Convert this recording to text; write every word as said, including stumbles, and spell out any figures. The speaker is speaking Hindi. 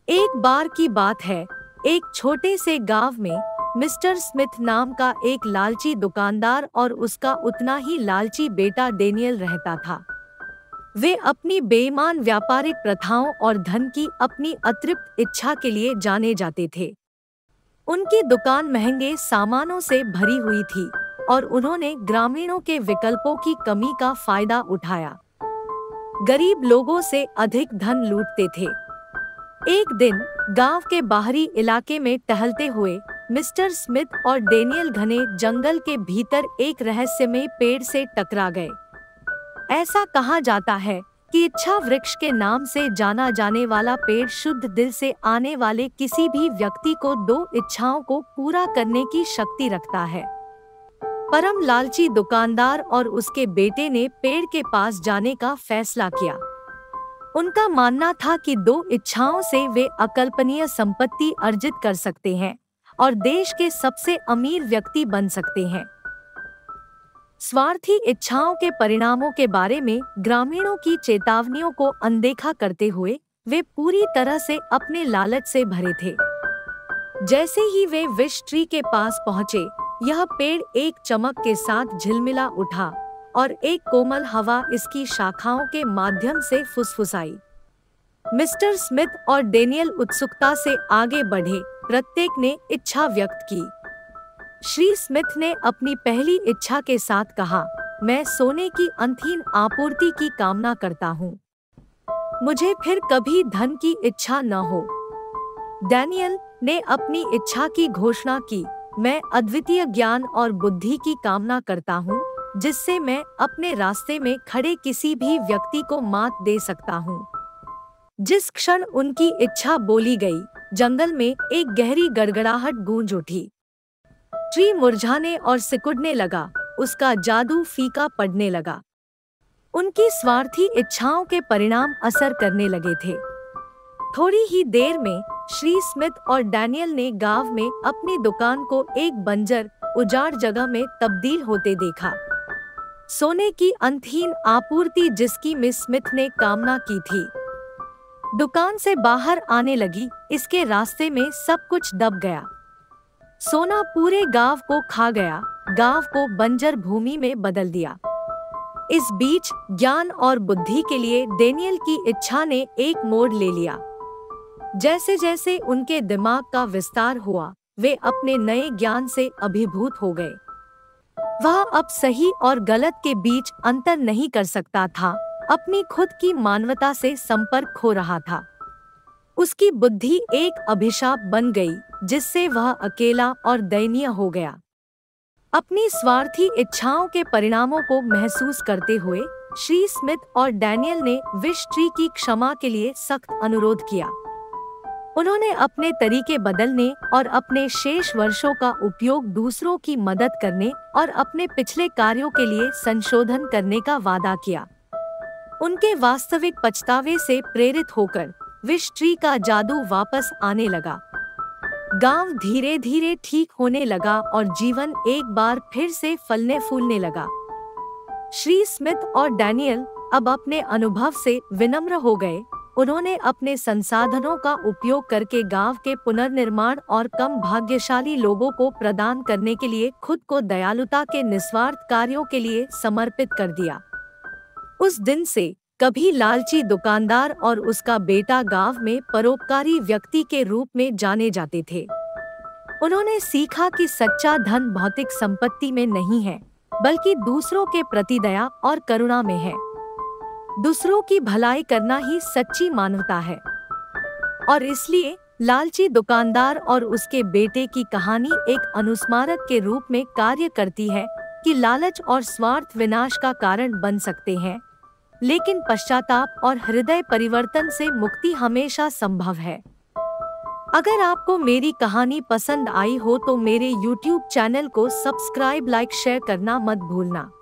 एक बार की बात है, एक छोटे से गांव में मिस्टर स्मिथ नाम का एक लालची दुकानदार और उसका उतना ही लालची बेटा डेनियल रहता था। वे अपनी बेईमान व्यापारिक प्रथाओं और धन की अपनी अतृप्त इच्छा के लिए जाने जाते थे। उनकी दुकान महंगे सामानों से भरी हुई थी और उन्होंने ग्रामीणों के विकल्पों की कमी का फायदा उठाया। गरीब लोगों से अधिक धन लूटते थे। एक दिन गांव के बाहरी इलाके में टहलते हुए मिस्टर स्मिथ और डेनियल घने जंगल के भीतर एक रहस्यमय पेड़ से टकरा गए। ऐसा कहा जाता है कि इच्छा वृक्ष के नाम से जाना जाने वाला पेड़ शुद्ध दिल से आने वाले किसी भी व्यक्ति को दो इच्छाओं को पूरा करने की शक्ति रखता है। परम लालची दुकानदार और उसके बेटे ने पेड़ के पास जाने का फैसला किया। उनका मानना था कि दो इच्छाओं से वे अकल्पनीय संपत्ति अर्जित कर सकते हैं और देश के सबसे अमीर व्यक्ति बन सकते हैं। स्वार्थी इच्छाओं के परिणामों के बारे में ग्रामीणों की चेतावनियों को अनदेखा करते हुए वे पूरी तरह से अपने लालच से भरे थे। जैसे ही वे विश ट्री के पास पहुंचे, यह पेड़ एक चमक के साथ झिलमिला उठा और एक कोमल हवा इसकी शाखाओं के माध्यम से फुसफुसाई। मिस्टर स्मिथ और डेनियल उत्सुकता से आगे बढ़े, प्रत्येक ने इच्छा व्यक्त की। श्री स्मिथ ने अपनी पहली इच्छा के साथ कहा, मैं सोने की अनंत आपूर्ति की कामना करता हूँ। मुझे फिर कभी धन की इच्छा न हो। डेनियल ने अपनी इच्छा की घोषणा की, मैं अद्वितीय ज्ञान और बुद्धि की कामना करता हूँ, जिससे मैं अपने रास्ते में खड़े किसी भी व्यक्ति को मात दे सकता हूँ। जिस क्षण उनकी इच्छा बोली गई, जंगल में एक गहरी गड़गड़ाहट गूंज उठी। ट्री मुरझाने और सिकुड़ने लगा, उसका जादू फीका पड़ने लगा। उनकी स्वार्थी इच्छाओं के परिणाम असर करने लगे थे। थोड़ी ही देर में श्री स्मिथ और डेनियल ने गांव में अपनी दुकान को एक बंजर, उजाड़ जगह में तब्दील होते देखा। सोने की अनंत आपूर्ति जिसकी मिस स्मिथ ने कामना की थी, दुकान से बाहर आने लगी। इसके रास्ते में सब कुछ दब गया। सोना पूरे गांव को खा गया, गांव को बंजर भूमि में बदल दिया। इस बीच ज्ञान और बुद्धि के लिए डेनियल की इच्छा ने एक मोड़ ले लिया। जैसे जैसे उनके दिमाग का विस्तार हुआ, वे अपने नए ज्ञान से अभिभूत हो गए। वह अब सही और गलत के बीच अंतर नहीं कर सकता था, अपनी खुद की मानवता से संपर्क खो रहा था। उसकी बुद्धि एक अभिशाप बन गई, जिससे वह अकेला और दयनीय हो गया। अपनी स्वार्थी इच्छाओं के परिणामों को महसूस करते हुए श्री स्मिथ और डेनियल ने विश ट्री की क्षमा के लिए सख्त अनुरोध किया। उन्होंने अपने तरीके बदलने और अपने शेष वर्षों का उपयोग दूसरों की मदद करने और अपने पिछले कार्यों के लिए संशोधन करने का वादा किया। उनके वास्तविक पछतावे से प्रेरित होकर विश ट्री का जादू वापस आने लगा। गांव धीरे धीरे ठीक होने लगा और जीवन एक बार फिर से फलने फूलने लगा। श्री स्मिथ और डेनियल अब अपने अनुभव से विनम्र हो गए। उन्होंने अपने संसाधनों का उपयोग करके गांव के पुनर्निर्माण और कम भाग्यशाली लोगों को प्रदान करने के लिए खुद को दयालुता के निस्वार्थ कार्यों के लिए समर्पित कर दिया। उस दिन से कभी लालची दुकानदार और उसका बेटा गांव में परोपकारी व्यक्ति के रूप में जाने जाते थे। उन्होंने सीखा कि सच्चा धन भौतिक संपत्ति में नहीं है, बल्कि दूसरों के प्रति दया और करुणा में है। दूसरों की भलाई करना ही सच्ची मानवता है। और इसलिए लालची दुकानदार और उसके बेटे की कहानी एक अनुस्मारक के रूप में कार्य करती है कि लालच और स्वार्थ विनाश का कारण बन सकते हैं, लेकिन पश्चाताप और हृदय परिवर्तन से मुक्ति हमेशा संभव है। अगर आपको मेरी कहानी पसंद आई हो तो मेरे यूट्यूब चैनल को सब्सक्राइब, लाइक, शेयर करना मत भूलना।